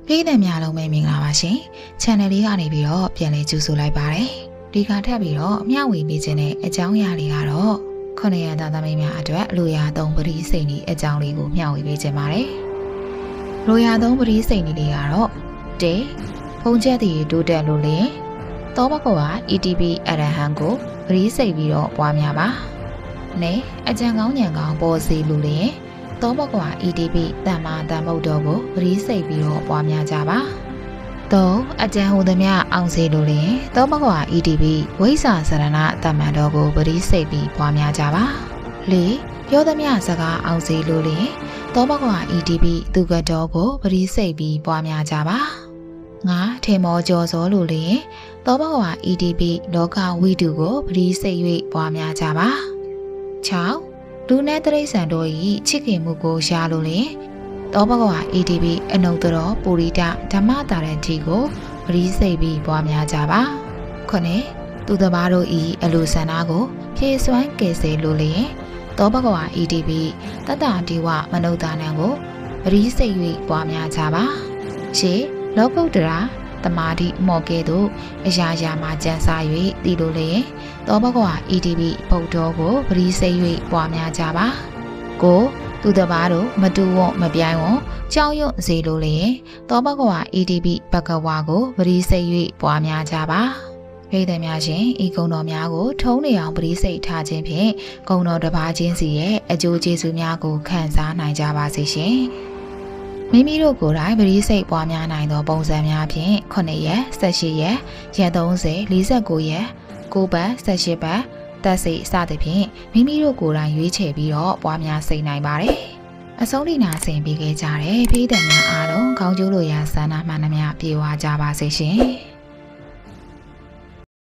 ပြည်သူများလုံးပဲမင်္ဂလာပါရှင်။ channel လေးကနေပြီးတော့ပြန်လည်ကြိုဆိုလိုက်ပါတယ်။ဒီကထပ်ပြီးတော့မျှဝေပေးခြင်းတဲ့အကြောင်းအရာတွေကတော့ခုနှစ်ရသားသမီးများအတွက်လူရသုံးပရိစိတ်ဤအကြောင်းလေးကိုမျှဝေပေးခြင်းပါတယ်။လူရသုံးပရိစိတ်ဤတွေကတော့၁ဖုံးချက်တည်တိုးတက်လို့လင်သောဘကောက ETP အရဟံကိုပရိစိတ်ပြီးတော့ပွားများပါ။နဲ့အကြံကောင်းဉာဏ်ကောင်းပေါ်စီလို့လင်သောဘကွာ ETP တမ္မာတမ္မုတ်တော်ကိုပရိစိတ်ပြီးတော့ပွားများကြပါ။၃အကြံဟူသည်များအောင်စေလိုလျင်သောဘကွာ ETP ဝိဇ္ဇာစရဏတမ္မာတော်ကိုပရိစိတ်ပြီးပွားများကြပါ။၄ပြောသည်များစကားအောင်စေလိုလျင်သောဘကွာ ETP သူကတော်ကိုပရိစိတ်ပြီးပွားများကြပါ။၅ထေမောကျော်စောလိုလျင်သောဘကွာ ETP လောကဝိတုကိုပရိစိတ်၍ပွားများကြပါ။၆လူနဲ့တရိษံတို့၏ချစ်ခင်မှုကိုရှာလို့လေတောဘဂဝါ ETP အနုတ္တရောပုရိဒဓမ္မတာရတိကိုပရိစိတ်ပြီးပွားများကြပါခုနှစ်သူတပါတို့၏အလိုဆန္ဒကိုဖြည့်စွမ်းကယ်ဆယ်လို့လေတောဘဂဝါ ETP တတ္တဒီဝမနုဿာနံကိုပရိစိတ်၍ပွားများကြပါရှေလောကုတ္တရာတမာတိမော်ကဲ့သို့အရာရာမှာကြံစား၍တည်လို့လေသောဘဂဝါ ETP ဗုဒ္ဓကိုပရိစိတ်၍ပွားများကြပါကိုသူတပါတို့မတူဝမပြိုင်ဝကြောင်းရွံ့စေလို့လေသောဘဂဝါ ETP ဘဂဝါကိုပရိစိတ်၍ပွားများကြပါပြည်သူများရှင်ဤဂုဏ်တော်များကိုထုံးနေအောင်ပရိစိတ်ထားခြင်းဖြင့်ဂုဏ်တော်တစ်ပါးချင်းစီရဲ့အကျိုးကျေးဇူးများကိုခံစားနိုင်ကြပါစေရှင်မိမိတို့ကိုယ်တိုင်ပရိစိတ်ပွားများနိုင်သောပုံစံများဖြင့်9ရက်18ရက်ရက်30 49ရက်9ပတ်18ပတ်တက်စိတ်စသဖြင့်မိမိတို့ကိုယ်တိုင်ရွေးချယ်ပြီးတော့ပွားများစိတ်နိုင်ပါတယ်အဆုံးထိနာဆင်ပေးခဲ့ကြတဲ့ပြည်သူများအားလုံးကောင်းကျိုးလိုရာဆန္ဒမှန်သမျှပြေဝကြပါစေရှင်